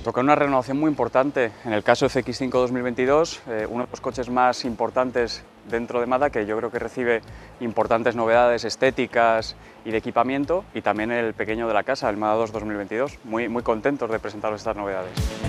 Toca una renovación muy importante. En el caso de CX-5 2022, uno de los coches más importantes dentro de Mazda, que yo creo que recibe importantes novedades estéticas y de equipamiento, y también el pequeño de la casa, el Mazda 2 2022. Muy contentos de presentaros estas novedades.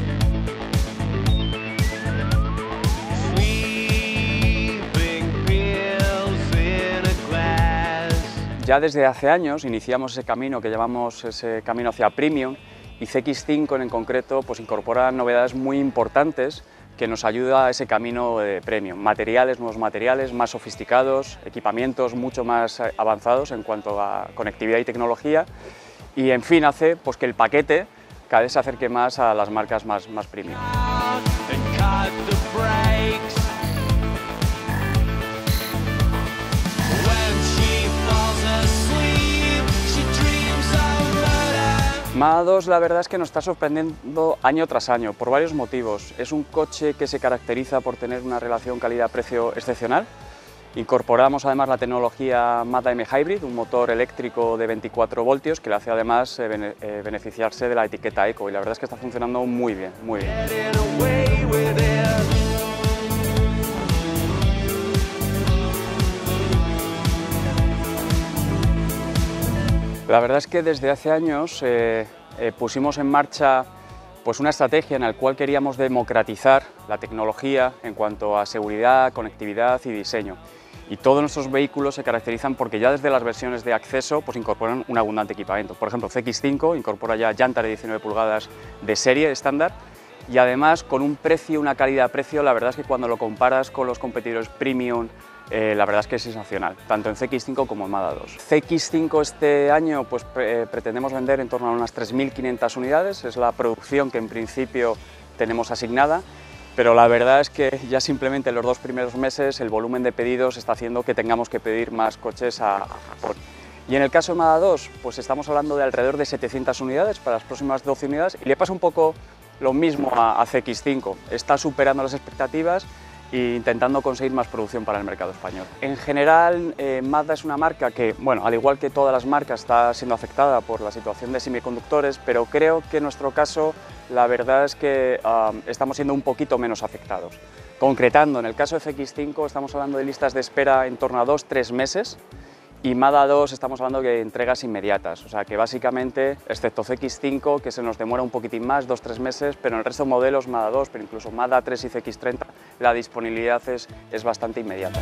Ya desde hace años iniciamos ese camino que llamamos ese camino hacia Premium, y CX-5 en concreto pues incorpora novedades muy importantes que nos ayuda a ese camino de Premium. Nuevos materiales más sofisticados, equipamientos mucho más avanzados en cuanto a conectividad y tecnología, y en fin hace pues, que el paquete cada vez se acerque más a las marcas más premium. Mazda 2 la verdad es que nos está sorprendiendo año tras año por varios motivos. Es un coche que se caracteriza por tener una relación calidad-precio excepcional. Incorporamos además la tecnología Mazda M-Hybrid, un motor eléctrico de 24 voltios que le hace además beneficiarse de la etiqueta Eco, y la verdad es que está funcionando muy bien, muy bien. La verdad es que desde hace años pusimos en marcha pues, una estrategia en la cual queríamos democratizar la tecnología en cuanto a seguridad, conectividad y diseño. Y todos nuestros vehículos se caracterizan porque ya desde las versiones de acceso pues, incorporan un abundante equipamiento. Por ejemplo, CX-5 incorpora ya llantas de 19 pulgadas de serie estándar, y además con un precio, una calidad-precio, la verdad es que cuando lo comparas con los competidores premium, la verdad es que es sensacional, tanto en CX-5 como en Mazda 2. CX-5 este año pues, pretendemos vender en torno a unas 3.500 unidades, es la producción que en principio tenemos asignada, pero la verdad es que ya simplemente en los 2 primeros meses el volumen de pedidos está haciendo que tengamos que pedir más coches a Japón. Y en el caso de Mazda 2, pues estamos hablando de alrededor de 700 unidades para las próximas 12 unidades, y le pasa un poco lo mismo a CX-5, está superando las expectativas e intentando conseguir más producción para el mercado español. En general, Mazda es una marca que, bueno, al igual que todas las marcas, está siendo afectada por la situación de semiconductores, pero creo que en nuestro caso la verdad es que estamos siendo un poquito menos afectados. Concretando, en el caso de CX-5 estamos hablando de listas de espera en torno a 2-3 meses, y Mazda 2 estamos hablando de entregas inmediatas, o sea que básicamente, excepto CX-5, que se nos demora un poquitín más, 2-3 meses, pero en el resto de modelos Mazda 2, pero incluso Mazda 3 y CX-30, la disponibilidad es bastante inmediata.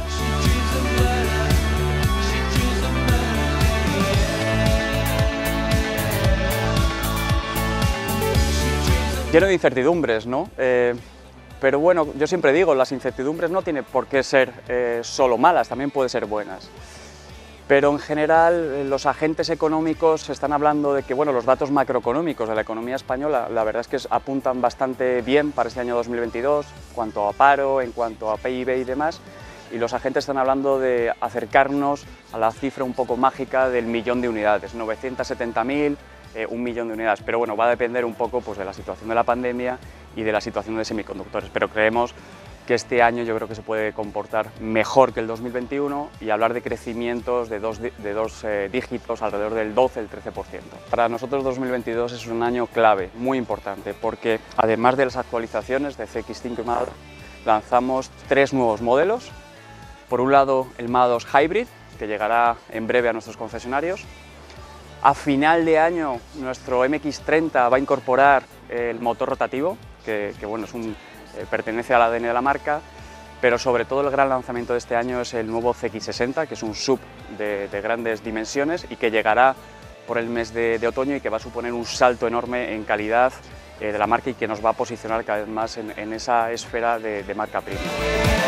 Lleno de incertidumbres, ¿no? Pero bueno, yo siempre digo, las incertidumbres no tienen por qué ser solo malas, también pueden ser buenas. Pero en general los agentes económicos están hablando de que bueno, los datos macroeconómicos de la economía española la verdad es que apuntan bastante bien para este año 2022, en cuanto a paro, en cuanto a PIB y demás, y los agentes están hablando de acercarnos a la cifra un poco mágica del 1.000.000 de unidades, 970.000, 1.000.000 de unidades, pero bueno, va a depender un poco pues, de la situación de la pandemia y de la situación de semiconductores, pero creemos que este año yo creo que se puede comportar mejor que el 2021 y hablar de crecimientos de dos dígitos, alrededor del 12, el 13%. Para nosotros 2022 es un año clave, muy importante, porque además de las actualizaciones de CX-5 y Mazda, lanzamos 3 nuevos modelos. Por un lado el Mazda 2 Hybrid, que llegará en breve a nuestros concesionarios. A final de año nuestro MX-30 va a incorporar el motor rotativo, que bueno, pertenece al ADN de la marca, pero sobre todo el gran lanzamiento de este año es el nuevo CX-60, que es un SUV de grandes dimensiones y que llegará por el mes de otoño y que va a suponer un salto enorme en calidad de la marca y que nos va a posicionar cada vez más en esa esfera de marca premium.